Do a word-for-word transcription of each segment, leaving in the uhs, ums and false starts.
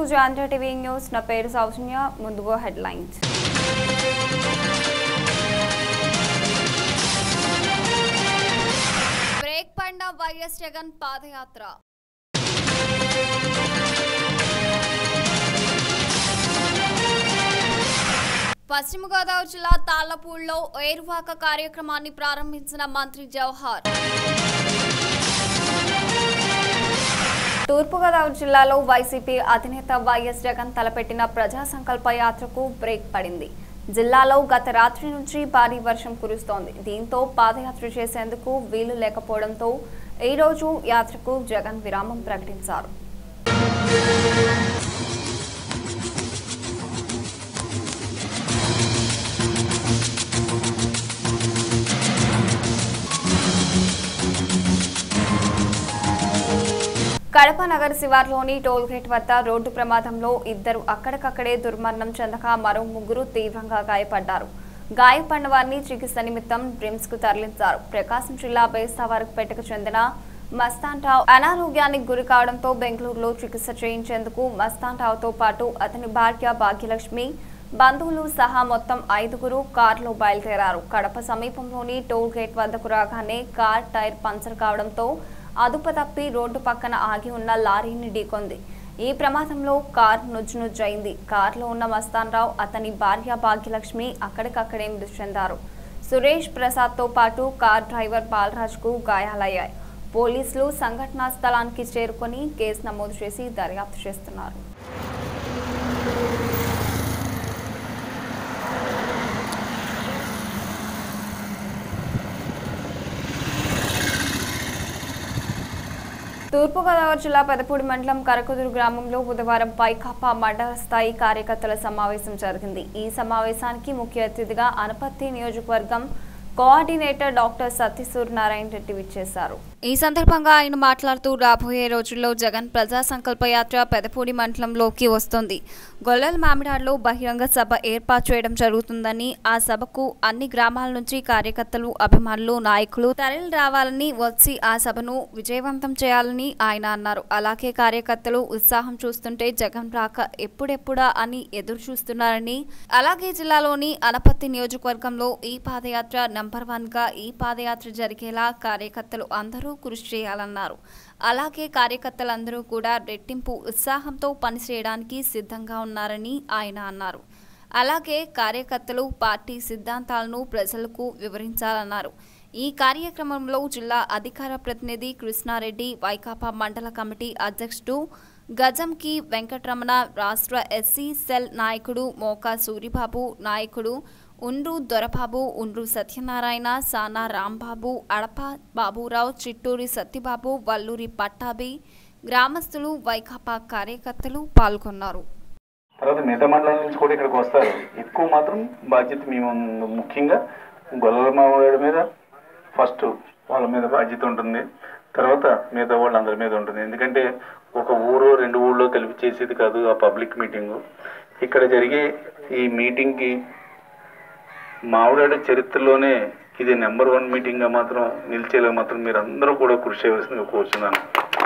జాంధ్ర TV news. నా పేరు సౌజన్య. ముందుగా హెడ్లైన్స్. బ్రేక్ పడిన వైఎస్ జగన్ పాదయాత్ర. పశ్చిమ గోదావరి జిల్లా తాళ్లపూడిలో ఏరువాక కార్యక్రమాన్ని ప్రారంభించిన మంత్రి జవహర్. తూర్పుగోదావరి జిల్లాలో వైసీపీ అధినేత వైఎస్ జగన్ తలపెట్టిన ప్రజా సంకల్ప యాత్రకు బ్రేక్ పడింది. జిల్లాలో గత రాత్రి నుంచి భారీ వర్షం కురుస్తోంది. దీంతో పాదయాత్ర చేసేందుకు వీలు లేకపోవడంతో ఈ రోజు యాత్రకు జగన్ విరామం ప్రకటించారు. కడప నగర శివార్లోని టోల్గేట్ వద్ద రోడ్డు ప్రమాదంలో ఇద్దరు అక్కడికక్కడే దుర్మరణం చెందగా మరో ముగ్గురు తీవ్రంగా గాయపడ్డారు. గాయపడిన వారిని చికిత్స నిమిత్తం డ్రిమ్స్ కు తరలించారు. ప్రకాశం జిల్లా బేస్తావారపేటకు చెందిన మస్తాన్రావు అనారోగ్యానికి గురి కావడంతో బెంగళూరులో చికిత్స చేయించేందుకు మస్తాన్రావుతో పాటు అతని భార్య భాగ్యలక్ష్మి, బంధువులు సహా మొత్తం ఐదుగురు కారులో బయలుదేరారు. కడప సమీపంలోని టోల్ గేట్ వద్దకు రాగానే కార్ టైర్ పంచర్ కావడంతో అదుపు తప్పి రోడ్డు పక్కన ఆగి ఉన్న లారీని ఢీకొంది. ఈ ప్రమాదంలో కార్ నుజ్జునుజ్జైంది. కారులో ఉన్న మస్తాన్రావు, అతని భార్య భాగ్యలక్ష్మి అక్కడికక్కడే మృతి చెందారు. సురేష్ ప్రసాద్ తో పాటు కార్ డ్రైవర్ బాలరాజ్ కు గాయాలయ్యాయి. పోలీసులు సంఘటనా స్థలానికి చేరుకొని కేసు నమోదు చేసి దర్యాప్తు చేస్తున్నారు. తూర్పుగోదావరి జిల్లా పెదపూడి మండలం కరకుదురు గ్రామంలో బుధవారం వైకాపా మండల స్థాయి కార్యకర్తల సమావేశం జరిగింది. ఈ సమావేశానికి ముఖ్య అతిథిగా అనపర్తి నియోజకవర్గం కోఆర్డినేటర్ డాక్టర్ సత్యసూర్యనారాయణ రెడ్డి విచ్చేశారు. ఈ సందర్భంగా ఆయన మాట్లాడుతూ రాబోయే రోజుల్లో జగన్ ప్రజా సంకల్ప యాత్ర పెదపూడి మండలంలోకి వస్తుంది. గొల్లల మామిడాడులో బహిరంగ సభ ఏర్పాటు చేయడం జరుగుతుందని, ఆ సభకు అన్ని గ్రామాల నుంచి కార్యకర్తలు, అభిమానులు, నాయకులు తరలి రావాలని, వచ్చి ఆ సభను విజయవంతం చేయాలని ఆయన అన్నారు. అలాగే కార్యకర్తలు ఉత్సాహం చూస్తుంటే జగన్ రాక ఎప్పుడెప్పుడా అని ఎదురు చూస్తున్నారని, అలాగే జిల్లాలోని అనపర్తి నియోజకవర్గంలో ఈ పాదయాత్ర నంబర్ వన్ గా ఈ పాదయాత్ర జరిగేలా కార్యకర్తలు అందరూ కృషి చేయాలన్నారు. అలాగే కార్యకర్తలందరూ కూడా రెట్టింపు ఉత్సాహంతో పనిచేయడానికి సిద్ధంగా ఉన్నారని ఆయన అన్నారు. అలాగే కార్యకర్తలు పార్టీ సిద్ధాంతాలను ప్రజలకు వివరించాలన్నారు. ఈ కార్యక్రమంలో జిల్లా అధికార ప్రతినిధి కృష్ణారెడ్డి, వైకాపా మండల కమిటీ అధ్యక్షుడు గజంకి వెంకటరమణ, రాష్ట్ర ఎస్సీ సెల్ నాయకుడు మోకా సూరిబాబు, నాయకుడు ఉండ్రు దొరబాబు, ఉండ్రు సత్యనారాయణ, సానా రాంబాబు, అడప బాబురావు, చిట్టూరి సత్యబాబు, వల్లూరి పట్టాభి, గ్రామస్తులు, వైకాపా కార్యకర్తలు పాల్గొన్నారు. తర్వాత మిగతా మండలాల నుంచి కూడా ఇక్కడికి వస్తారు. ఎక్కువ మాత్రం బాధ్యత మేము ముఖ్యంగా గొల్లల మామిడి మీద ఫస్ట్ వాళ్ళ మీద బాధ్యత ఉంటుంది. తర్వాత మిగతా వాళ్ళందరి మీద ఉంటుంది. ఎందుకంటే ఒక ఊరు రెండు ఊళ్ళో కలిపి చేసేది కాదు ఆ పబ్లిక్ మీటింగు. ఇక్కడ జరిగే ఈ మీటింగ్కి మామిడాడు చరిత్రలోనే ఇది నెంబర్ వన్ మీటింగ్ గా మాత్రం నిలిచేలా మాత్రం మీరు అందరూ కూడా కృషి చేయవలసిందిగా కోరుచున్నాను.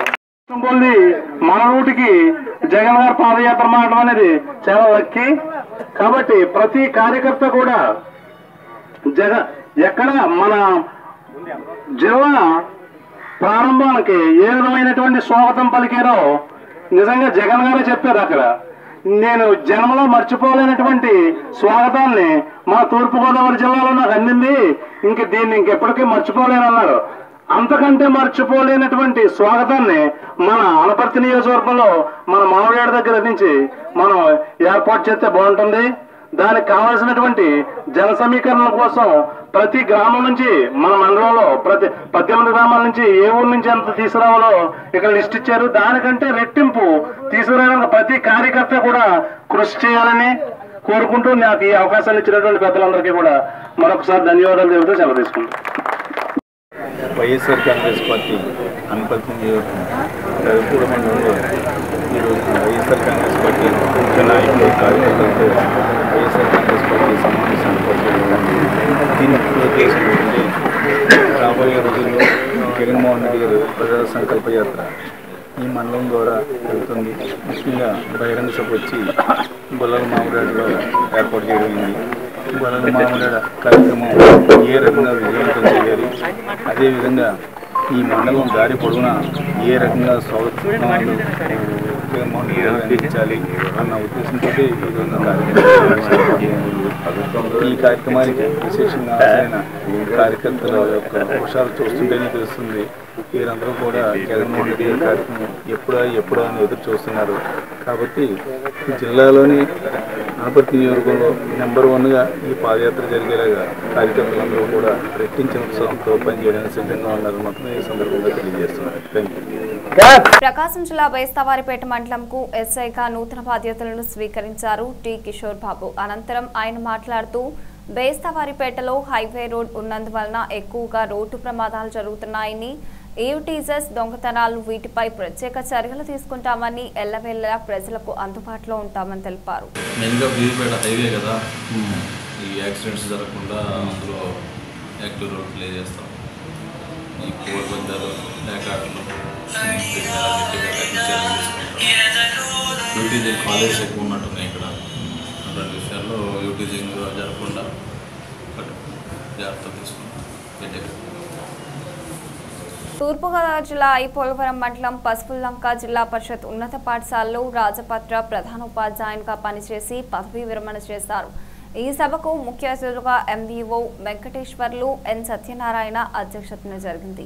మన రూటుకి జగన్ గారి పాదయాత్ర మారడం అనేది చాలా లక్కీ. కాబట్టి ప్రతి కార్యకర్త కూడా జగ ఎక్కడ మన జిల్లా ప్రారంభానికి ఏ విధమైనటువంటి స్వాగతం పలికారో నిజంగా జగన్ గారే చెప్పారు. అక్కడ నేను జన్మలో మర్చిపోలేనటువంటి స్వాగతాన్ని మా తూర్పుగోదావరి జిల్లాలో నాకు అందింది, ఇంక దీన్ని ఇంకెప్పటికీ మర్చిపోలేనన్నారు. అంతకంటే మర్చిపోలేనటువంటి స్వాగతాన్ని మన అనపర్తి నియోజకవర్గంలో మన మామిడాడు దగ్గర నుంచి మనం ఏర్పాటు చేస్తే బాగుంటుంది. దానికి కావాల్సినటువంటి జన సమీకరణ కోసం ప్రతి గ్రామం నుంచి మన మండలంలో ప్రతి పద్దెనిమిది గ్రామాల నుంచి ఏ ఊరు నుంచి ఎంత తీసుకురావాలో ఇక్కడ లిస్ట్ ఇచ్చారు. దానికంటే రెట్టింపు తీసుకురావడానికి ప్రతి కార్యకర్త కూడా కృషి చేయాలని కోరుకుంటూ నాకు ఈ అవకాశాన్ని ఇచ్చినటువంటి పెద్దలందరికీ కూడా మరొకసారి ధన్యవాదాలు చెబుతూ సెలవు తీసుకుంటాం. వైఎస్ఆర్ కాంగ్రెస్ పార్టీ అనపర్తి నియోజకవర్గం మండలంలో ఈరోజు వైఎస్ఆర్ కాంగ్రెస్ పార్టీ ముఖ్య నాయకులు, కార్యకర్తలతో వైఎస్ఆర్ కాంగ్రెస్ పార్టీ సమావేశాన్ని పరిశీలించడానికి దీన్ని రాబోయే రోజుల్లో జగన్మోహన్ రెడ్డి గారు ప్రజా సంకల్ప యాత్ర ఈ మండలం ద్వారా జరుగుతుంది. ముఖ్యంగా బహిరంగ సభ వచ్చి గొల్లల మామిడాడలో ఏర్పాటు చేయడం. గొల్లల మామిడాడ కార్యక్రమం ఏ రకంగా విజయవంతం చేయాలి, అదేవిధంగా ఈ మండలం దారి పొడవునా ఏ రకంగా స్వాగతాలు అందించాలి అన్న ఉద్దేశంతో ఈ కార్యక్రమానికి విశేషంగా హాజరైన కార్యకర్తల యొక్క వర్షాలు చూస్తుంటేనే తెలుస్తుంది. వీరందరూ కూడా జగన్మోహన్ రెడ్డి కార్యక్రమం ఎప్పుడా ఎప్పుడా అని ఎదురు చూస్తున్నారు. కాబట్టి జిల్లాలోని అనపర్తి నియోజకవర్గంలో నెంబర్ వన్గా ఈ పాదయాత్ర జరిగేలాగా కార్యకర్తలందరూ కూడా రెట్టించిన ఉత్సాహంతో పనిచేయడానికి సిద్ధంగా ఉన్నారని మాత్రం ఈ సందర్భంగా తెలియజేస్తున్నారు. Thank you. ప్రకాశం జిల్లా బేస్తవారిపేట మండలంకు ఎస్ఐగా నూతన బాధ్యతలను స్వీకరించారు టి కిషోర్ బాబు. అనంతరం ఆయన మాట్లాడుతూ బేస్తవారిపేటలో హైవే రోడ్ ఉన్నందువలన ఎక్కువగా రోడ్డు ప్రమాదాలు జరుగుతున్నాయని, ఏటీజెస్ దొంగతనాలు వీటిపై ప్రత్యేక చర్యలు తీసుకుంటామని, ఎల్లవేళలా ప్రజలకు అందుబాటులో ఉంటామని తెలిపారు. మెయిన్గా బీరుపేట హైవే కదా, ఈ యాక్సిడెంట్స్ జరగకుండా అందులో యాక్టివ్ రోడ్ ప్లే చేస్తాం. ఈ కోడి పందాలు లేకాటలు యూటీజింగ్ కాలేజ్ ఎక్కువ ఉన్నట్టున్నాయి ఇక్కడ. అటువంటి విషయాల్లో యూటీజింగ్ జరగకుండా జాగ్రత్త తీసుకుంటాం. తూర్పుగోదావరి జిల్లా ఐపోలవరం మండలం పసుపుల్లంక జిల్లా పరిషత్ ఉన్నత పాఠశాలలో రాజపత్ర ప్రధానోపాధ్యాయునిగా పనిచేసి పదవీ విరమణ చేశారు. ఈ సభకు ముఖ్య అతిథులుగా ఎంవీఓ వెంకటేశ్వర్లు, ఎన్ సత్యనారాయణ అధ్యక్షతన జరిగింది.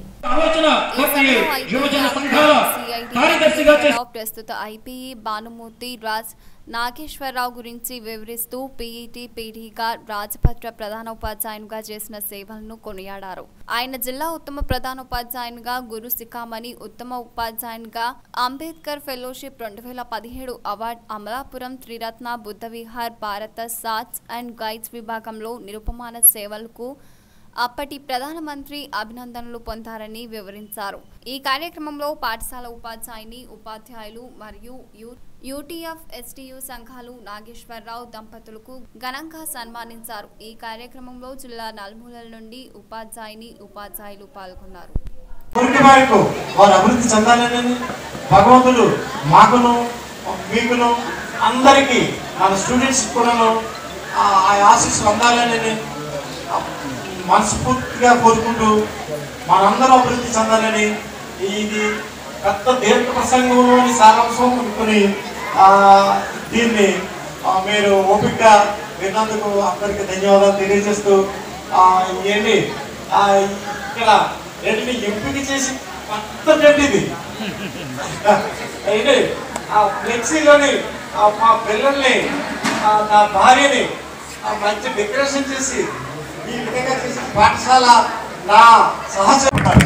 ప్రస్తుత ఐపీఈ భానుమూర్తి రాజ్ నాగేశ్వరరావు గురించి వివరిస్తూ పీఈటీ పీడీగా రాజపత్ర ప్రధానోపాధ్యాయునిగా చేసిన సేవలను కొనియాడారు. ఆయన జిల్లా ఉత్తమ ప్రధానోపాధ్యాయునిగా, గురు శిఖామణి ఉత్తమ ఉపాధ్యాయునిగా, అంబేద్కర్ ఫెలోషిప్ రెండు వేల పదిహేడు అవార్డు, అమలాపురం త్రిరత్న బుద్ధ విహార్ భారత సాట్స్ అండ్ గైడ్స్ విభాగంలో నిరుపమాన సేవలకు అప్పటి ప్రధానమంత్రి అభినందనలు పొందారని వివరించారు. ఈ కార్యక్రమంలో పాఠశాల ఉపాధ్యాయుని, ఉపాధ్యాయులు మరియు యూటీఎఫ్ ఎస్టీయూ సంఘాలు నాగేశ్వరరావు దంపతులకు ఘనంగా సన్మానించారు. ఈ కార్యక్రమంలో జిల్లా నలుమూలల నుండి ఉపాధ్యాయుని, ఉపాధ్యాయులు పాల్గొన్నారు. అభివృద్ధి చెందాలని భగవంతుడు మాకును మీకును అందరికీ మన స్టూడెంట్స్ కూడా ఆ ఆశీస్సులు అందాలని మనస్ఫూర్తిగా కోరుకుంటూ మనందరూ అభివృద్ధి చెందాలని ఇది పెద్ద దీర్ఘ ప్రసంగంలోని సారాంశం అనుకుని దీన్ని మీరు ఓపికగా విన్నందుకు అందరికీ ధన్యవాదాలు తెలియజేస్తూ ఏంటి ఇక్కడ ఏంటి ఎంపిక చేసి పెద్ద టెంట్ ఇది ఏంటి ఆ ఫ్లెక్సీలోని మా పిల్లల్ని నా భార్యని మంచి డెకరేషన్ చేసి ఈ విధంగా చేసి పాఠశాల నా సహచరుడు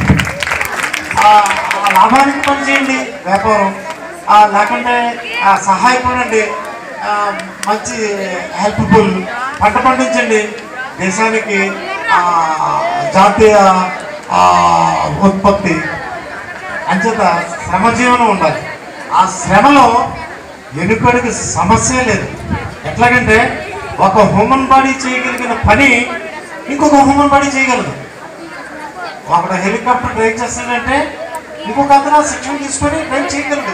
లాభానికి పనిచేయండి, వ్యాపారం లేకుంటే సహాయపడండి, మంచి హెల్ప్ఫుల్ పంట పండించండి, దేశానికి జాతీయ ఉత్పత్తి అంచేత శ్రమజీవనం ఉండాలి. ఆ శ్రమలో ఎన్నుకోడికి సమస్య లేదు. ఎట్లాగంటే ఒక హ్యూమన్ బాడీ చేయగలిగిన పని ఇంకొక హ్యూమన్ బాడీ చేయగలదు. ఒకడు హెలికాప్టర్ డ్రైవ్ చేస్తాడంటే ఇంకొక అతను శిక్షణ తీసుకొని డ్రైవ్ చేయగలదు.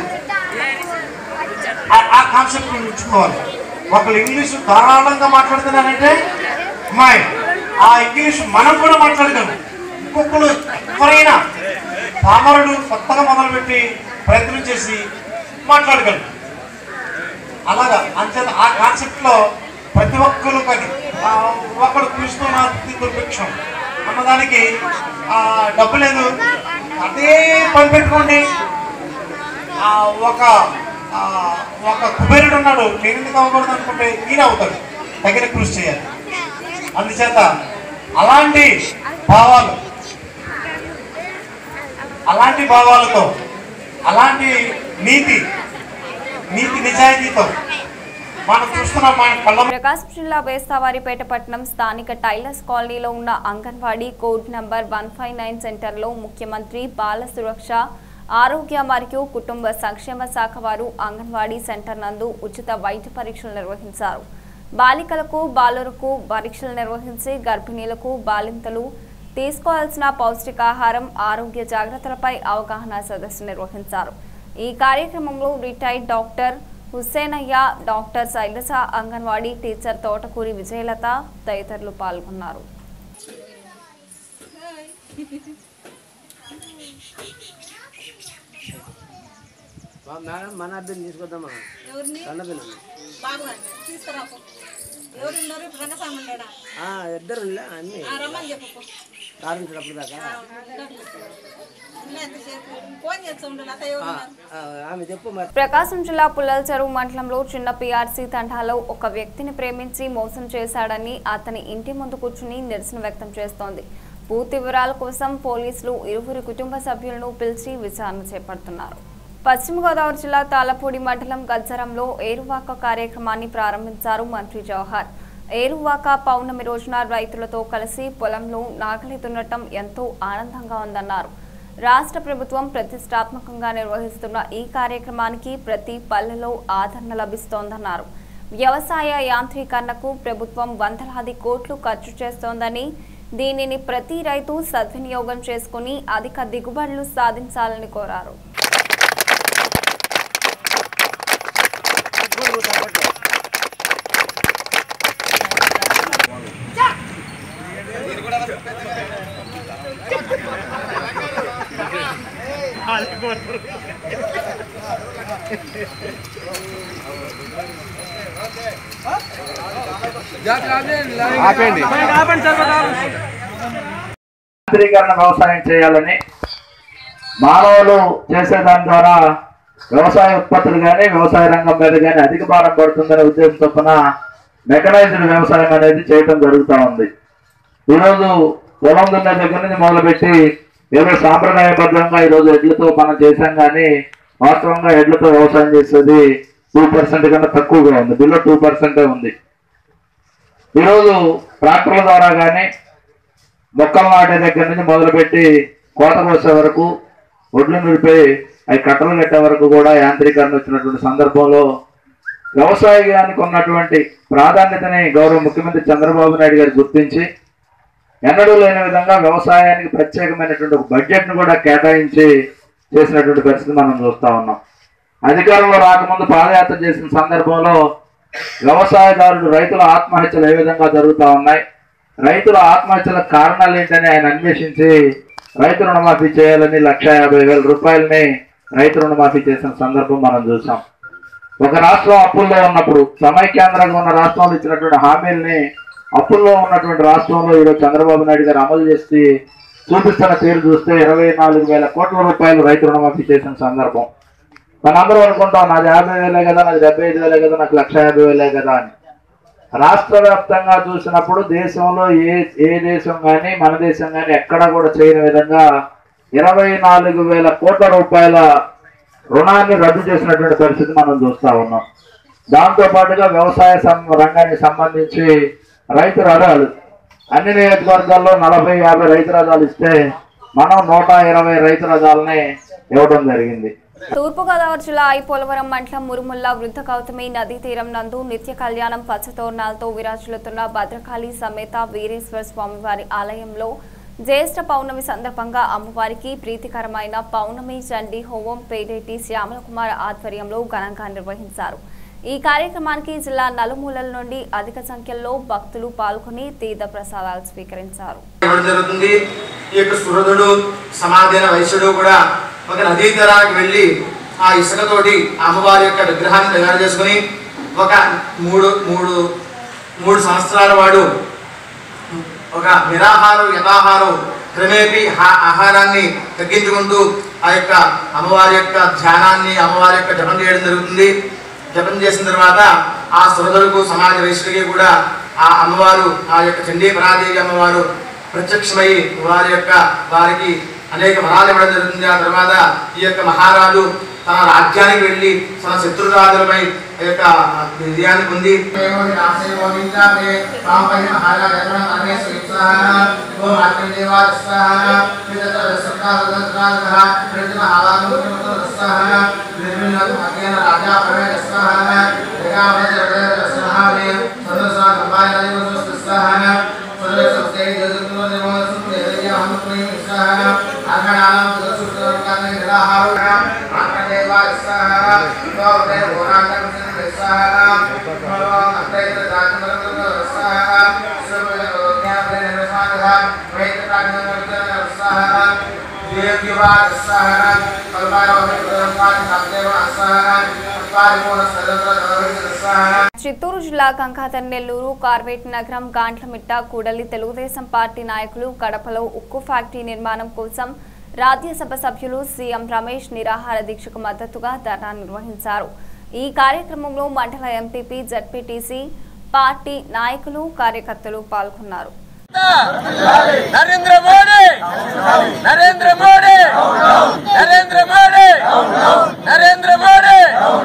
ఆ కాన్సెప్ట్ ఉంచుకోవాలి. ఒకళ్ళు ఇంగ్లీషు ధారాళంగా మాట్లాడుతున్నారంటే అమ్మాయి ఆ ఇంగ్లీష్ మనం కూడా మాట్లాడగలం. ఇంకొకడు ఎవరైనా పామరుడు కొత్తగా మొదలుపెట్టి ప్రయత్నం చేసి మాట్లాడగలరు. అలాగా అంతే ఆ కాన్సెప్ట్లో ప్రతి ఒక్కరు కానీ ఒకడు కృష్ణనాథి దుర్భిక్షం అన్నదానికి డబ్బు లేదు, అదే పని పెట్టుకోండి. ఒక ఒక కుబేరుడు ఉన్నాడు, నేను ఎందుకు అవ్వకూడదు అనుకుంటే ఈయన అవుతాడు. తగిన కృషి చేయాలి. అందుచేత అలాంటి భావాలు అలాంటి భావాలతో అలాంటి నీతి నీతి నిజాయితీతో మనం చూస్తున్నాం. ప్రకాశం జిల్లా బేస్తవారిపేట పట్టణం స్థానిక టైలర్స్ కాలనీలో ఉన్న anganwadi code number one five nine సెంటర్లో ముఖ్యమంత్రి బాల సురక్ష, ఆరోగ్య మరియు కుటుంబ సంక్షేమ శాఖ వారు అంగన్వాడీ సెంటర్ నందు ఉచిత వైద్య పరీక్షలు నిర్వహించారు. బాలికలకు, బాలురకు పరీక్షలు నిర్వహించి గర్భిణీలకు, బాలింతలు తీసుకోవాల్సిన పౌష్టికాహారం, ఆరోగ్య జాగ్రత్తలపై అవగాహన సదస్సు నిర్వహించారు. ఈ కార్యక్రమంలో retired doctor Hussenaiah, doctor Sailaja, anganwadi teacher Thotakuri Vijayalatha తదితరులు పాల్గొన్నారు. మన అభ్యర్థి తీసుకొద్దామా ఇద్దరు అన్ని ప్రారంభించినప్పుడు దాకా ప్రకాశం జిల్లా పుల్లల చెరువు మండలంలో చిన్న పిఆర్సీ తండాలో ఒక వ్యక్తిని ప్రేమించి మోసం చేశాడని అతని ఇంటి ముందు కూర్చుని నిరసన వ్యక్తం చేస్తోంది. పూర్తి వివరాల కోసం పోలీసులు ఇరువురు కుటుంబ సభ్యులను పిలిచి విచారణ చేపడుతున్నారు. పశ్చిమ గోదావరి జిల్లా తాళపూడి మండలం గజ్జరంలో ఏరువాక కార్యక్రమాన్ని ప్రారంభించారు మంత్రి జవహర్. ఏరువాక పౌర్ణమి రోజున రైతులతో కలిసి పొలంలో నాగలి దున్నటం ఎంతో ఆనందంగా ఉందన్నారు. రాష్ట్ర ప్రభుత్వం ప్రతిష్టాత్మకంగా నిర్వహిస్తున్న ఈ కార్యక్రమానికి ప్రతి పల్లెలో ఆదరణ లభిస్తోందన్నారు. వ్యవసాయ యాంత్రీకరణకు ప్రభుత్వం వందలాది కోట్లు ఖర్చు చేస్తోందని, దీనిని ప్రతి రైతు సద్వినియోగం చేసుకుని అధిక దిగుబడులు సాధించాలని కోరారు. యాంత్రీకరణ వ్యవసాయం చేయాలని, మానవులు చేసేదాని ద్వారా వ్యవసాయ ఉత్పత్తులు కానీ వ్యవసాయ రంగం మీద కానీ అధిక భారం పడుతుందనే ఉద్దేశం చొప్పున మెకనైజ్డ్ వ్యవసాయం అనేది చేయటం జరుగుతూ ఉంది. ఈరోజు పొలం దున్నే దగ్గర నుంచి మొదలుపెట్టి ఏదో సాంప్రదాయబద్ధంగా ఈరోజు ఎడ్లతో మనం చేసాం, కానీ వాస్తవంగా ఎడ్లతో వ్యవసాయం చేసేది టూ పర్సెంట్ కన్నా తక్కువగా ఉంది, బిలో టూ పర్సెంటే ఉంది. ఈరోజు ట్రాక్టర్ల ద్వారా కానీ మొక్కలు నాటే దగ్గర నుంచి మొదలుపెట్టి కోత కోసే వరకు, ఒడ్లు నిలిపి అవి కట్టలు కట్టే వరకు కూడా యాంత్రీకరణ వచ్చినటువంటి సందర్భంలో వ్యవసాయానికి ఉన్నటువంటి ప్రాధాన్యతని గౌరవ ముఖ్యమంత్రి చంద్రబాబు నాయుడు గారు గుర్తించి ఎన్నడూ లేని విధంగా వ్యవసాయానికి ప్రత్యేకమైనటువంటి ఒక బడ్జెట్ను కూడా కేటాయించి చేసినటువంటి పరిస్థితి మనం చూస్తూ ఉన్నాం. అధికారంలో రాకముందు పాదయాత్ర చేసిన సందర్భంలో వ్యవసాయదారులు రైతుల ఆత్మహత్యలు ఏ విధంగా జరుగుతూ ఉన్నాయి, రైతుల ఆత్మహత్యల కారణాలు ఏంటని ఆయన అన్వేషించి రైతు రుణమాఫీ చేయాలని లక్ష యాభై వేల రూపాయలని రైతు రుణమాఫీ చేసిన సందర్భం మనం చూసాం. ఒక రాష్ట్రం అప్పుల్లో ఉన్నప్పుడు సమైక్యాంధ్రంగా ఉన్న రాష్ట్రంలో ఇచ్చినటువంటి హామీల్ని అప్పుల్లో ఉన్నటువంటి రాష్ట్రంలో ఈరోజు చంద్రబాబు నాయుడు గారు అమలు చేసి చూపిస్తున్న తీరు చూస్తే ఇరవై నాలుగు వేల కోట్ల రూపాయలు రైతు రుణమాఫీ చేసిన సందర్భం. మనందరూ అనుకుంటాం నాది యాభై వేలే కదా, నాది డెబ్బై ఐదు వేలే కదా, నాకు లక్ష యాభై వేలే కదా అని. రాష్ట్ర వ్యాప్తంగా చూసినప్పుడు దేశంలో ఏ ఏ దేశం కానీ మన దేశం కానీ ఎక్కడా కూడా చేయని విధంగా ఇరవై నాలుగు వేల కోట్ల రూపాయల రుణాన్ని రద్దు చేసినటువంటి పరిస్థితి మనం చూస్తూ ఉన్నాం. దాంతో పాటుగా వ్యవసాయ రంగానికి సంబంధించి రైతు రథాలు అన్ని నియోజకవర్గాల్లో నలభై యాభై రైతు రథాలు ఇస్తే మనం నూట ఇరవై రైతు రథాలని ఇవ్వడం జరిగింది. తూర్పుగోదావరి జిల్లా ఐపోలవరం మండలం మురుముల్లా వృద్ధ గౌతమి నదీ తీరం నందు నిత్య కళ్యాణం పచ్చతోరణాలతో విరాజిల్లుతున్న భద్రకాళి సమేత వీరేశ్వర స్వామివారి ఆలయంలో జ్యేష్ఠ పౌర్ణమి సందర్భంగా అమ్మవారికి ప్రీతికరమైన పౌర్ణమి చండీ హోమం పేరేటి శ్యామలకుమార్ ఆధ్వర్యంలో ఘనంగా నిర్వహించారు. ఈ కార్యక్రమానికి జిల్లా నలుమూలల నుండి అధిక సంఖ్యలో భక్తులు పాల్గొని తీర్థ ప్రసాదాలు స్వీకరించారు. ఒక నదీ తీరానికి వెళ్ళి ఆ ఇసుకతోటి అమ్మవారి యొక్క విగ్రహాన్ని తయారు చేసుకుని ఒక మూడు మూడు మూడు సంవత్సరాల వాడు ఒక నిరాహారం యథాహారం క్రమేపీ ఆహారాన్ని తగ్గించుకుంటూ ఆ యొక్క అమ్మవారి యొక్క ధ్యానాన్ని అమ్మవారి యొక్క జపం చేయడం జరుగుతుంది. జపం చేసిన తర్వాత ఆ సురదులకు సమాజ వైశ్యుడికి కూడా ఆ అమ్మవారు ఆ యొక్క చండీ పరాదేవి అమ్మవారు ప్రత్యక్షమై వారి యొక్క వారికి అనేక వరాలు ఇవ్వడం జరుగుతుంది. ఆ తర్వాత ఈ యొక్క మహారాజు తన రాజ్యానికి వెళ్ళి తన శత్రురాజులపై ఈ యొక్క విజయాన్ని పొంది చిత్తూరు జిల్లా కంకాతర్ నెల్లూరు కార్వేట్ నగరం గాంట్లమిట్ట కూడలి తెలుగుదేశం పార్టీ నాయకులు కడపలో ఉక్కు ఫ్యాక్టరీ నిర్మాణం కోసం రాజ్యసభ సభ్యులు సీఎం రమేష్ నిరాహార దీక్షకు మద్దతుగా ధర్నా నిర్వహించారు. ఈ కార్యక్రమంలో మండల ఎంపీపీ జడ్పీటీసీ పార్టీ నాయకులు కార్యకర్తలు పాల్గొన్నారు. నరేంద్ర మోడీ నరేంద్ర మోడీ నరేంద్ర మోడీ నరేంద్ర మోడీ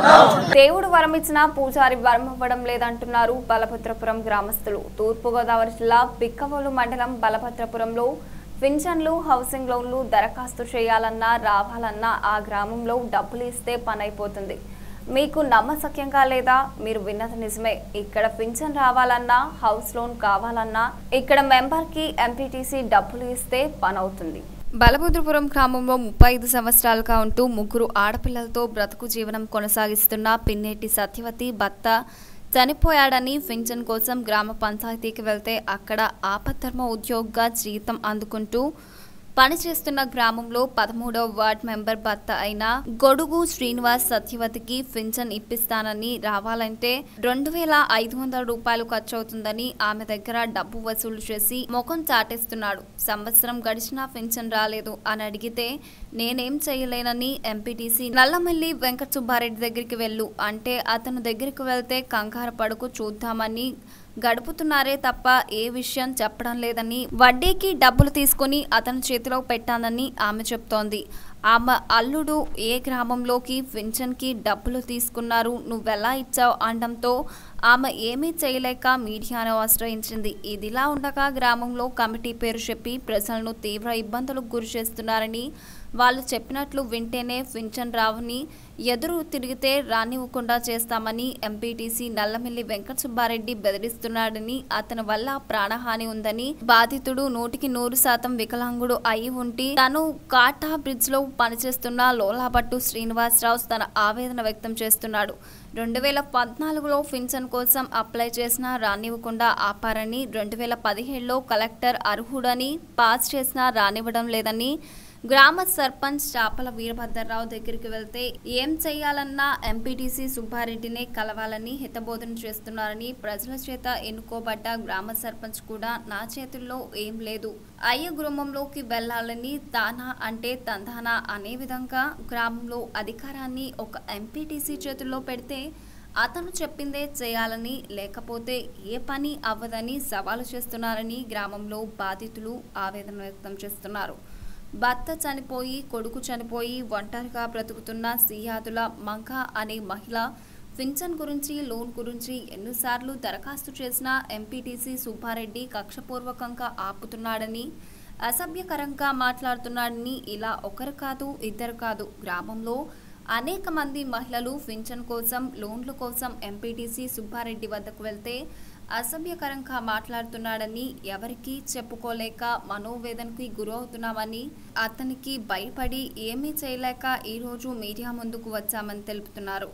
దేవుడు వరమిచ్చిన పూజారి వరం ఇవ్వడం లేదంటున్నారు బలభద్రపురం గ్రామస్తులు. తూర్పుగోదావరి జిల్లా బిక్కవోలు మండలం బలభద్రపురంలో పింఛన్లు హౌసింగ్ లోన్లు దరఖాస్తు చేయాలన్నా రావాలన్నా ఆ గ్రామంలో డబ్బులు ఇస్తే పని అయిపోతుంది. మీకు నమ్మశక్యంగా లేదా? మీరు విన్నది నిజమే. ఇక్కడ పింఛన్ రావాలన్నా హౌస్ లోన్ కావాలన్నా ఇక్కడ మెంబర్ కి ఎంపీటీసీ డబ్బులు ఇస్తే పని అవుతుంది. బలభద్రపురం గ్రామంలో ముప్పై ఐదు సంవత్సరాలుగా ఉంటూ ముగ్గురు ఆడపిల్లలతో బ్రతుకు జీవనం కొనసాగిస్తున్న పిన్నేటి సత్యవతి భర్త చనిపోయాడని పింఛన్ కోసం గ్రామ పంచాయతీకి వెళ్తే అక్కడ ఆపద్ధర్మ ఉద్యోగిగా జీతం అందుకుంటూ పనిచేస్తున్న గ్రామంలో పదమూడవ వార్డ్ మెంబర్ భర్త అయిన గొడుగు శ్రీనివాస్ సత్యవతికి పింఛన్ ఇప్పిస్తానని రావాలంటే రెండు వేల ఐదు వందల రూపాయలు ఖర్చు అవుతుందని ఆమె దగ్గర డబ్బు వసూలు చేసి ముఖం చాటేస్తున్నాడు. సంవత్సరం గడిచినా పింఛన్ రాలేదు అని అడిగితే నేనేం చేయలేనని ఎంపీటీసీ నల్లమల్లి వెంకట సుబ్బారెడ్డి దగ్గరికి వెళ్ళు అంటే అతను దగ్గరికి వెళ్తే కంగారు పడుకు చూద్దామని గడుపుతున్నారే తప్ప ఏ విషయం చెప్పడం లేదని వడ్డీకి డబ్బులు తీసుకుని అతని చేతిలో పెట్టానని ఆమె చెప్తోంది. ఆమె అల్లుడు ఏ గ్రామంలోకి పింఛన్కి డబ్బులు తీసుకున్నారు, నువ్వెలా ఇచ్చావు అనడంతో ఆమె ఏమీ చేయలేక మీడియాను ఆశ్రయించింది. ఇదిలా ఉండగా గ్రామంలో కమిటీ పేరు చెప్పి ప్రజలను తీవ్ర ఇబ్బందులకు గురి చేస్తున్నారని, వాళ్ళు చెప్పినట్లు వింటేనే పింఛన్ రావని, ఎదురు తిరిగితే రానివ్వకుండా చేస్తామని ఎంపీటీసీ నల్లమిల్లి వెంకట సుబ్బారెడ్డి బెదిరిస్తున్నాడని, అతని వల్ల ప్రాణహాని ఉందని, బాధితుడు నూటికి నూరు శాతం వికలాంగుడు అయి ఉండి తను కాటా బ్రిడ్జ్ లో పనిచేస్తున్న లోలాభట్టు శ్రీనివాసరావు తన ఆవేదన వ్యక్తం చేస్తున్నాడు. రెండు వేల పద్నాలుగులో పింఛన్ కోసం అప్లై చేసినా రానివ్వకుండా ఆపారని, రెండు వేల పదిహేడులో కలెక్టర్ అర్హుడని పాస్ చేసినా రానివ్వడం లేదని, గ్రామ సర్పంచ్ చాపల వీరభద్రరావు దగ్గరికి వెళ్తే ఏం చేయాలన్నా ఎంపీటీసీ సుబ్బారెడ్డినే కలవాలని హితబోధన చేస్తున్నారని, ప్రజల చేత ఎన్నుకోబడ్డ గ్రామ సర్పంచ్ కూడా నా చేతుల్లో ఏం లేదు, అయ్య గృహంలోకి వెళ్లాలని తానా అంటే తందానా అనే విధంగా గ్రామంలో అధికారాన్ని ఒక ఎంపీటీసీ చేతుల్లో పెడితే అతను చెప్పిందే చేయాలని, లేకపోతే ఏ పని అవ్వదని సవాలు చేస్తున్నారని గ్రామంలో బాధితులు ఆవేదన వ్యక్తం చేస్తున్నారు. భర్త చనిపోయి కొడుకు చనిపోయి ఒంటరిగా బ్రతుకుతున్న సియాదుల మంక అనే మహిళ పింఛన్ గురించి లోన్ గురించి ఎన్నిసార్లు దరఖాస్తు చేసినా ఎంపీటీసీ సుబ్బారెడ్డి కక్షపూర్వకంగా ఆపుతున్నాడని, అసభ్యకరంగా మాట్లాడుతున్నాడని, ఇలా ఒకరు కాదు ఇద్దరు కాదు గ్రామంలో అనేక మంది మహిళలు పింఛన్ కోసం లోన్ల కోసం ఎంపీటీసీ సుబ్బారెడ్డి వద్దకు వెళ్తే అసభ్యకరంగా మాట్లాడుతున్నాడని, ఎవరికి చెప్పుకోలేక మనోవేదనకి గురవుతున్నామని, అతనికి భయపడి ఏమీ చేయలేక ఈరోజు మీడియా ముందుకు వచ్చామని తెలుపుతున్నారు.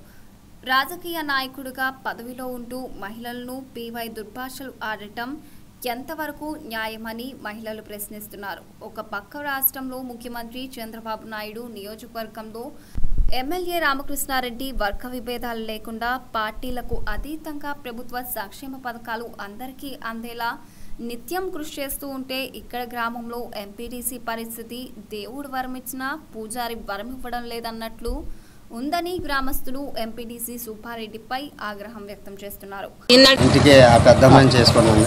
రాజకీయ నాయకుడిగా పదవిలో ఉంటూ మహిళలను పీవై దుర్భాషలు ఆడటం ఎంతవరకు న్యాయమని మహిళలు ప్రశ్నిస్తున్నారు. ఒక పక్క రాష్ట్రంలో ముఖ్యమంత్రి చంద్రబాబు నాయుడు నియోజకవర్గంలో ఎమ్మెల్యే రామకృష్ణారెడ్డి వర్గ విభేదాలు లేకుండా పార్టీలకు అతీతంగా ప్రభుత్వ సంక్షేమ పథకాలు అందరికీ అందేలా నిత్యం కృషి చేస్తూ ఉంటే ఇక్కడ గ్రామంలో ఎంపీటీసీ పరిస్థితి దేవుడు వరమిచ్చిన పూజారి వరం ఇవ్వడం లేదన్నట్లు ఉందని గ్రామస్తులు ఎంపీటీసీ సుబ్బారెడ్డిపై ఆగ్రహం వ్యక్తం చేస్తున్నారు. ఇంటికి ఆ పెద్దమ్మని చేసుకున్నాను,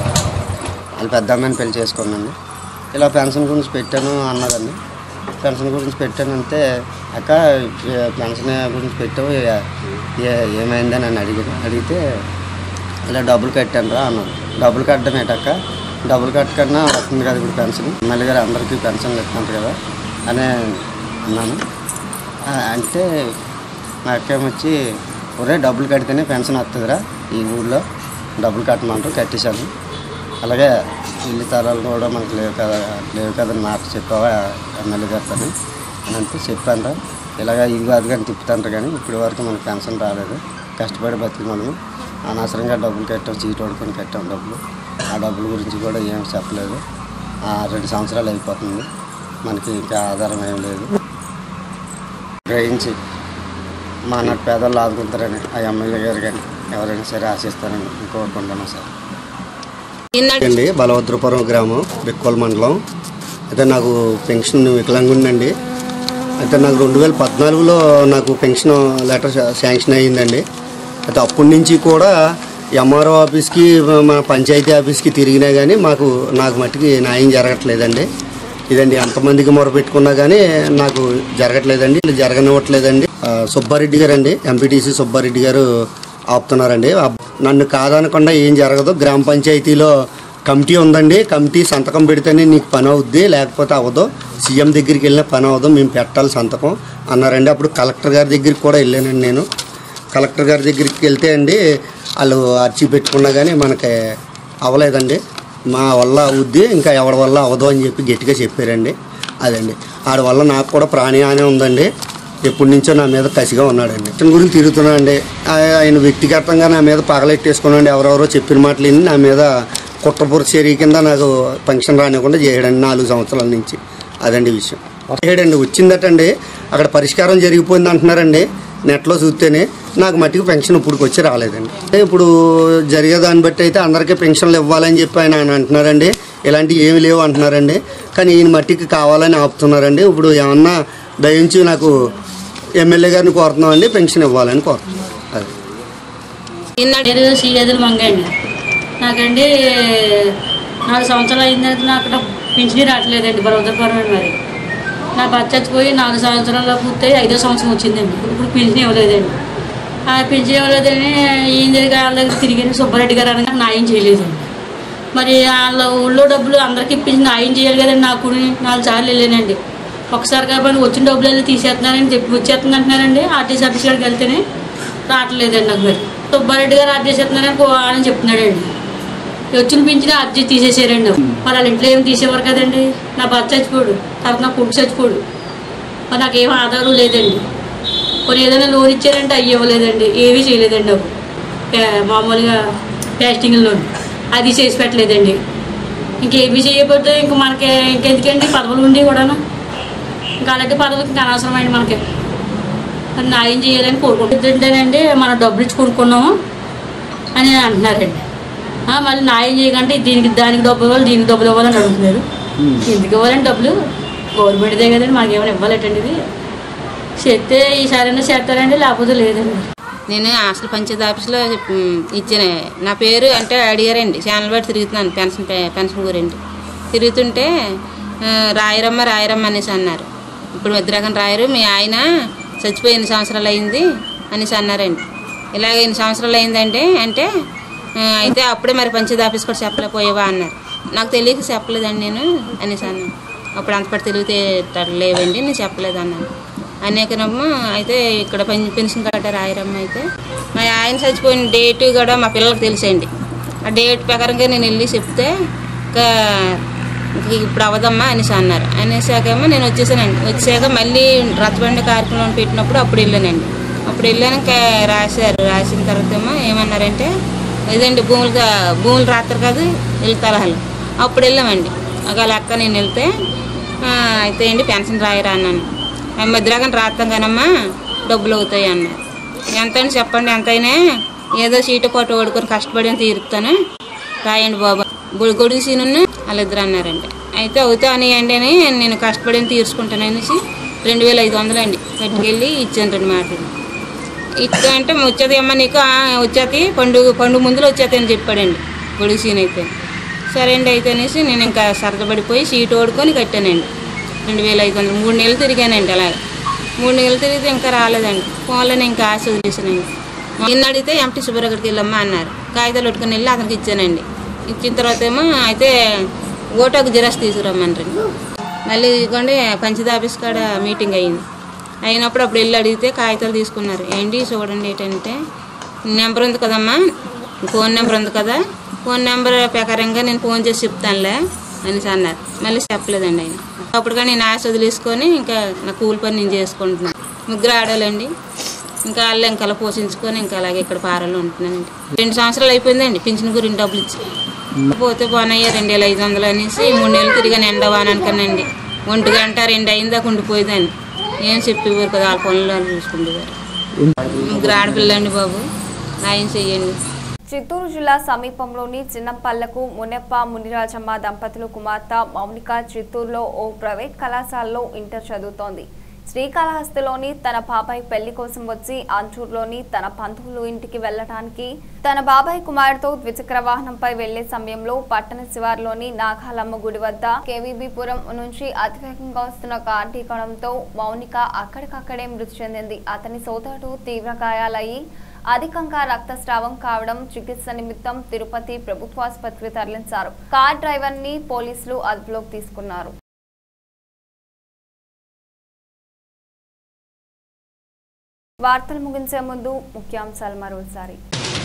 వాళ్ళ పెద్దమ్మని పెళ్లి చేసుకున్నాను. ఇలా పెన్షన్ గురించి పెట్టాను అన్నదండి. పెన్షన్ గురించి పెట్టానంటే అక్క పెన్షన్ గురించి పెట్టావు ఏమైందని నన్ను అడిగి అడిగితే ఇలా డబ్బులు కట్టాను రా అన్నాడు. డబ్బులు కట్టడం ఏంటక్క, డబ్బులు కట్టకన్నా వస్తుంది కదా ఇప్పుడు పెన్షన్, ఎమ్మెల్యే గారు అందరికీ పెన్షన్లు ఇస్తున్నారు కదా అని అన్నాను. అంటే మా అక్కేమొచ్చి ఒరే డబ్బులు కడితేనే పెన్షన్ వస్తుందిరా ఈ ఊళ్ళో, డబ్బులు కట్టమంటూ కట్టేశాను. అలాగే ఇల్లు తరాలు కూడా మనకు లేవు కదా లేవు కదని మాట చెప్పావా ఎమ్మెల్యే గారితో అని అంతే చెప్పాను రా. ఇలాగ ఇది కాదు కానీ తిప్పుతుంటారు కానీ ఇప్పటి వరకు మనకు పెన్షన్ రాలేదు. కష్టపడి బతికి మనము అనవసరంగా డబ్బులు కట్టాం, చీటు పడుకొని కట్టాం డబ్బులు. ఆ డబ్బుల గురించి కూడా ఏం చెప్పలేదు. రెండు సంవత్సరాలు అయిపోతుంది, మనకి ఇంకా ఆధారం ఏం లేదు. గ్రహించి మా అన్నట్టు పేదలు ఆదుకుంటారని ఆ ఎమ్మెల్యే గారు కానీ ఎవరైనా సరే ఆశిస్తారని కోరుకుంటున్నాం సార్. అండి బలభద్రపురం గ్రామం, బిక్కోల్ మండలం. అయితే నాకు పెన్షన్ వికలాంగుండండి. అయితే నాకు రెండు వేల పద్నాలుగులో నాకు పెన్షన్ లెటర్ శాంక్షన్ అయ్యిందండి. అయితే అప్పటి నుంచి కూడా ఎంఆర్ఓ ఆఫీస్కి మన పంచాయతీ ఆఫీస్కి తిరిగినా కానీ మాకు నాకు మట్టికి న్యాయం జరగట్లేదండి. ఇదండి ఎంతమందికి మొరపెట్టుకున్నా కానీ నాకు జరగట్లేదండి, జరగనివ్వట్లేదండి. సుబ్బారెడ్డి గారు అండి, ఎంపీటీసీ సుబ్బారెడ్డి గారు ఆపుతున్నారండి. నన్ను కాదనకుండా ఏం జరగదు, గ్రామ పంచాయతీలో కమిటీ ఉందండి, కమిటీ సంతకం పెడితేనే నీకు పని అవుద్ది, లేకపోతే అవ్వదు, సీఎం దగ్గరికి వెళ్ళిన పని అవ్వదు, మేము పెట్టాలి సంతకం అన్నారండి. అప్పుడు కలెక్టర్ గారి దగ్గరికి కూడా వెళ్ళానండి. నేను కలెక్టర్ గారి దగ్గరికి వెళ్తే అండి వాళ్ళు అర్జీ పెట్టుకున్నా కానీ మనకి అవ్వలేదండి. మా వల్ల అవుద్ది, ఇంకా ఎవరి వల్ల అవ్వదు అని చెప్పి గట్టిగా చెప్పారండి. అదండి ఆడి వల్ల నాకు కూడా ప్రాణహాని ఉందండి. ఎప్పటి నుంచో నా మీద కసిగా ఉన్నాడండి. ఇతని గురించి తిరుగుతున్నానండి. ఆయన వ్యక్తిగతంగా నా మీద పగలెట్టేసుకున్నాండి. ఎవరెవరో చెప్పిన మాటలు విని నా మీద కుట్రపూర్తి చర్య కింద నాకు పెన్షన్ రానివ్వకుండా చేయడండి నాలుగు సంవత్సరాల నుంచి. అదండి విషయం. చేయడండి వచ్చిందటండి, అక్కడ పరిష్కారం జరిగిపోయింది అంటున్నారండి. నెట్లో చూస్తేనే నాకు మట్టికి పెన్షన్ ఇప్పుడు వచ్చి రాలేదండి. ఇప్పుడు జరిగేదాన్ని బట్టి అయితే అందరికీ పెన్షన్లు ఇవ్వాలని చెప్పి ఆయన అంటున్నారండి. ఇలాంటివి ఏమి లేవు అంటున్నారండి. కానీ ఈయన మట్టికి కావాలని ఆపుతున్నారండి. ఇప్పుడు ఏమన్నా దయించి నాకు ఎమ్మెల్యే గారిని కోరుతున్నామండి, పెన్షన్ ఇవ్వాలని కోరుతున్నాం. అది సీఎదులు మంగండి. నాకండి నాలుగు సంవత్సరాలు అయిందంటే నాకు పెన్షన్ రావట్లేదండి. బలవద్దపురమే మరి నా భర్త చచ్చిపోయి నాలుగు సంవత్సరాల్లో పూర్తయి ఐదో సంవత్సరం వచ్చిందండి. ఇప్పుడు పెన్షన్ ఇవ్వలేదండి. ఆ పెన్షన్ ఇవ్వలేదని ఏం జరిగి వాళ్ళ దగ్గర తిరిగి సుబ్బారెడ్డి గారు అనగా న్యాయం చేయలేదండి. మరి వాళ్ళ ఊళ్ళో డబ్బులు అందరికీ ఇప్పించి న్యాయం చేయాలి కదండి. నాకు నాలుగు సార్లు వెళ్ళానండి. ఒకసారి కాబట్టి వచ్చిన డబ్బులు వెళ్ళి తీసేస్తున్నారని చెప్పి వచ్చేస్తుంది అంటున్నారండి. ఆర్టీసీ ఆఫీస్ గారికి వెళ్తేనే రావట్లేదండి. నాకు మరి సుబ్బారెడ్డి గారు ఆర్టీసీ చేస్తున్నారని అని చెప్తున్నాడండి. వచ్చిన పెంచిన అర్జీ తీసేసారండి. మరి వాళ్ళ ఇంట్లో ఏమి తీసేవారు కదండి. నా భర్త చచ్చిపోడు, తర్వాత నా కొడుకు చచ్చిపోడు, మరి నాకు ఏం ఆధారం లేదండి. కొన్ని ఏదైనా లోన్ ఇచ్చారంటే అవి ఇవ్వలేదండి, ఏమీ చేయలేదండి. అప్పుడు మామూలుగా పేస్టింగ్ లోన్ అది చేసి పెట్టలేదండి. ఇంకేమీ చేయకపోతే ఇంక మనకి ఇంకెందుకండి పదవులు ఉండి కూడాను. ఇంకా అలాంటి పదవులకి ఇంకా అనవసరమైంది మనకి. మరి న్యాయం చేయాలని కోరుకుంటుంటేనండి మనం డబ్బులు ఇచ్చి కొనుక్కున్నాము అని అంటున్నారండి. మళ్ళీ న్యాయం చేయకంటే దీనికి దానికి డబ్బులు ఇవ్వాలి, దీనికి డబ్బులు ఇవ్వాలని అడుగుతున్నారు. ఎందుకు ఇవ్వాలండి డబ్బులు? గవర్నమెంట్దే కదండి, మాకేమైనా ఇవ్వాలంటండి. ఇది చేస్తే ఈసారైనా చేస్తారండి, లేకపోతే లేదండి. నేను అసలు పంచాయతీ ఆఫీస్లో ఇచ్చాను. నా పేరు అంటే అడిగారండి. ఛానల్ బట్టి తిరుగుతున్నాను పెన్షన్ పెన్షన్ గురించి. తిరుగుతుంటే రాయరమ్మ రాయరమ్మ అనేసి అన్నారు. ఇప్పుడు వద్దురకం రాయరు, మీ ఆయన చచ్చిపోయి ఎన్ని సంవత్సరాలు అయింది అనేసి అన్నారండి. ఇలాగ ఎన్ని సంవత్సరాలు అయిందంటే అంటే అయితే అప్పుడే మరి పంచాయతీ ఆఫీస్ కూడా చెప్పలేకపోయేవా అన్నారు. నాకు తెలియక చెప్పలేదండి నేను అనేసి అన్నాను. అప్పుడు అంతపడి తెలివితే లేవండి, నేను చెప్పలేదు అన్నాను. అనేకనమ్మ అయితే ఇక్కడ పెన్షన్ కట్ట రాయరమ్మ అయితే మా ఆయన చచ్చిపోయిన డేట్ కూడా మా పిల్లలకు తెలిసండి. ఆ డేట్ ప్రకారంగా నేను వెళ్ళి చెప్తే ఇంకా ఇప్పుడు అవదమ్మా అనేసి అన్నారు. అనేసాకేమో నేను వచ్చేసానండి. వచ్చాక మళ్ళీ రథబండి కార్యక్రమం పెట్టినప్పుడు అప్పుడు వెళ్ళానండి. అప్పుడు వెళ్ళాను ఇంకా రాశారు. రాసిన తర్వాత ఏమో ఏమన్నారంటే ఇదండి భూములు భూములు రాస్తారు కదా వెళ్ళి తలహాలు. అప్పుడు వెళ్ళామండి. ఒక లెక్క నేను వెళ్తే అయితే ఏంటి పెన్షన్ రాయరా అన్నాను. మధ్యరాగా రాస్తాం కానమ్మా డబ్బులు అవుతాయి అన్నారు. ఎంత అని చెప్పండి, ఎంతైనా ఏదో సీటు కొట్టు ఓడుకొని కష్టపడి అని తీరుతాను రాయండి బాబా గొడుగు సీను వాళ్ళిద్దరు అన్నారండి. అయితే అవుతాని అండి అని నేను కష్టపడి తీర్చుకుంటాను అనేసి రెండు వేల ఐదు వందలు అండి పట్టుకెళ్ళి ఇచ్చాను. రెండు మాటలు ఇచ్చా అంటే వచ్చేది అమ్మ నీకు వచ్చేది పండుగ పండుగ ముందులో వచ్చేది అని చెప్పాడండి గొడుగు సీన్. అయితే సరే అండి అయితే అనేసి నేను ఇంకా సరదపడిపోయి సీటు ఓడుకొని కట్టానండి. రెండు వేల ఐదు వందలు మూడు నెలలు తిరిగానండి. అలాగే మూడు నెలలు తిరిగితే ఇంకా రాలేదండి. ఫోన్లోనే ఇంకా ఆశ వదిలేసానండి. నిన్న అడిగితే ఎంపీ సుబ్బరగడికి వెళ్ళమ్మా అన్నారు. కాగితాలు పెట్టుకుని వెళ్ళి అతనికి ఇచ్చానండి. ఇచ్చిన తర్వాత ఏమో అయితే ఓటాకు జిరాక్స్ తీసుకురమ్మనండి. మళ్ళీ ఇదిగోండి పంచాయతీ ఆఫీస్ కాడ మీటింగ్ అయ్యింది. అయినప్పుడు అప్పుడు వెళ్ళి అడిగితే కాగితాలు తీసుకున్నారు. ఏంటి చూడండి ఏంటంటే నెంబర్ ఉంది కదమ్మా, ఫోన్ నెంబర్ ఉంది కదా, ఫోన్ నెంబర్ ప్రకారంగా నేను ఫోన్ చేసి చెప్తానులే అనేసి అన్నారు. మళ్ళీ చెప్పలేదండి ఆయన. అప్పుడు కానీ నేను ఆశ వదిలేసుకొని ఇంకా నా కూలి పని నేను చేసుకుంటున్నాను. ముగ్గురు ఆడవాళ్ళండి. ఇంకా వాళ్ళు ఇంకా అలా పోషించుకొని ఇంకా అలాగే ఇక్కడ పారాలు ఉంటున్నానండి. రెండు సంవత్సరాలు అయిపోయిందండి పింఛన్ గురించి డబ్బులు ఇచ్చి. పోతే పోనయ్యా రెండు వేల ఐదు వందలు అనేసి మూడు నెలలు తిరిగాను ఎండవాననుకనండి. ఒంటి గంట రెండు అయిన దాకా ఉండిపోయేదాన్ని. ఏం చెప్పేవారు కదా వాళ్ళ పనులు వాళ్ళు చూసుకుంటేవారు. ముగ్గురు ఆడపిల్లండి బాబు, న్యాయం చెయ్యండి. చిత్తూరు జిల్లా సమీపంలోని చిన్నంపల్లకు మునెప్ప మునిరాజమ్మ దంపతులు కుమార్తె మౌనిక చిత్తూరులో ఓ ప్రైవేట్ కళాశాలలో ఇంటర్ చదువుతోంది. శ్రీకాళహస్తిలోని తన బాబాయ్ పెళ్లి కోసం వచ్చి అంచూరులోని తన బంధువులు ఇంటికి వెళ్లడానికి తన బాబాయ్ కుమార్తెతో ద్విచక్ర వాహనంపై వెళ్లే సమయంలో పట్టణ శివారులోని నాగాలమ్మ గుడి వద్ద కేవీబీపురం నుంచి అతివేగంగా వస్తున్న కారు ఢీకొనడంతో మౌనిక అక్కడికక్కడే మృతి చెందింది. అతని సోదరుడు తీవ్ర గాయాలయ్యి అధికంగా రక్తస్రావం కావడం చికిత్స నిమిత్తం తిరుపతి ప్రభుత్వాసుపత్రికి తరలించారు. కార్ డ్రైవర్ ని పోలీసులు అదుపులోకి తీసుకున్నారు. వార్తలు ముగించే ముందు ముఖ్యాంశాలు మరోసారి.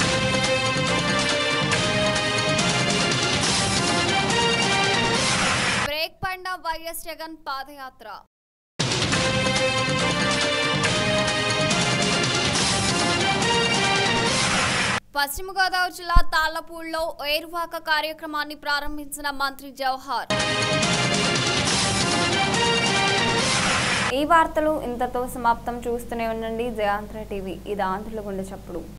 బ్రేక్ పడిన వైఎస్ జగన్ పాదయాత్ర. పశ్చిమ గోదావరి జిల్లా తాళ్లపూడిలో ఏరువాక కార్యక్రమాన్ని ప్రారంభించిన మంత్రి జవహర్. ఈ వార్తలు ఇంతతో సమాప్తం. చూస్తూనే ఉండండి జయాంధ్ర టీవీ. ఇది ఆంధ్రుల గుండె చప్పుడు.